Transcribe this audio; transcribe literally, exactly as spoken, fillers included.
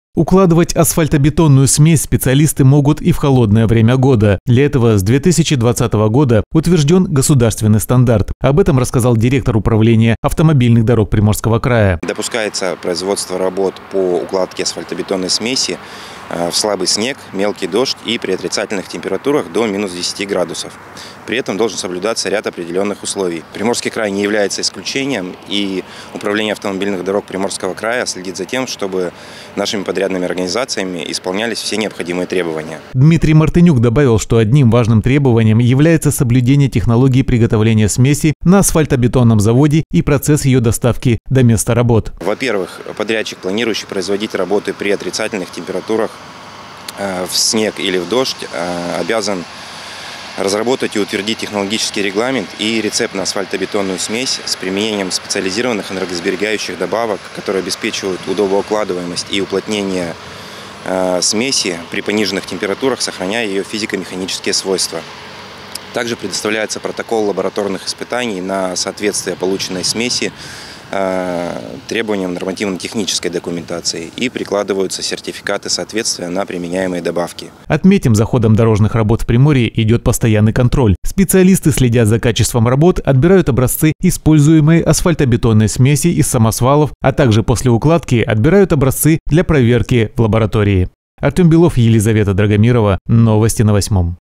Укладывать асфальтобетонную смесь специалисты могут и в холодное время года. Для этого с две тысячи двадцатого года утвержден государственный стандарт. Об этом рассказал директор управления автомобильных дорог Приморского края. Допускается производство работ по укладке асфальтобетонной смеси в слабый снег, мелкий дождь и при отрицательных температурах до минус десяти градусов. При этом должен соблюдаться ряд определенных условий. Приморский край не является исключением, и Управление автомобильных дорог Приморского края следит за тем, чтобы нашими подрядными организациями исполнялись все необходимые требования. Дмитрий Мартынюк добавил, что одним важным требованием является соблюдение технологии приготовления смеси на асфальтобетонном заводе и процесс ее доставки до места работ. Во-первых, подрядчик, планирующий производить работы при отрицательных температурах в снег или в дождь, обязан разработать и утвердить технологический регламент и рецепт на асфальтобетонную смесь с применением специализированных энергосберегающих добавок, которые обеспечивают удобоукладываемость и уплотнение смеси при пониженных температурах, сохраняя ее физико-механические свойства. Также предоставляется протокол лабораторных испытаний на соответствие полученной смеси требованиям нормативно-технической документации и прикладываются сертификаты соответствия на применяемые добавки. Отметим, за ходом дорожных работ в Приморье идет постоянный контроль. Специалисты следят за качеством работ, отбирают образцы используемой асфальтобетонной смеси из самосвалов, а также после укладки отбирают образцы для проверки в лаборатории. Артем Белов, Елизавета Драгомирова. Новости на восьмом.